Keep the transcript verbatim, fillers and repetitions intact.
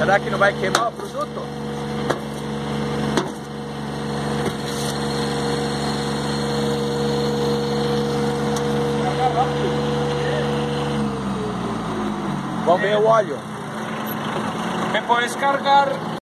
Será que não vai queimar o produto? Vamos ver o óleo. Me puedes cargar